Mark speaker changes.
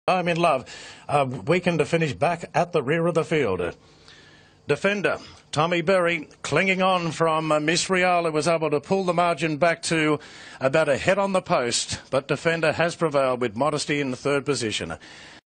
Speaker 1: I'm in love. Weekend to finish back at the rear of the field. Defender Tommy Berry clinging on from Miss Real, who was able to pull the margin back to about a head on the post, but defender has prevailed with modesty in the third position.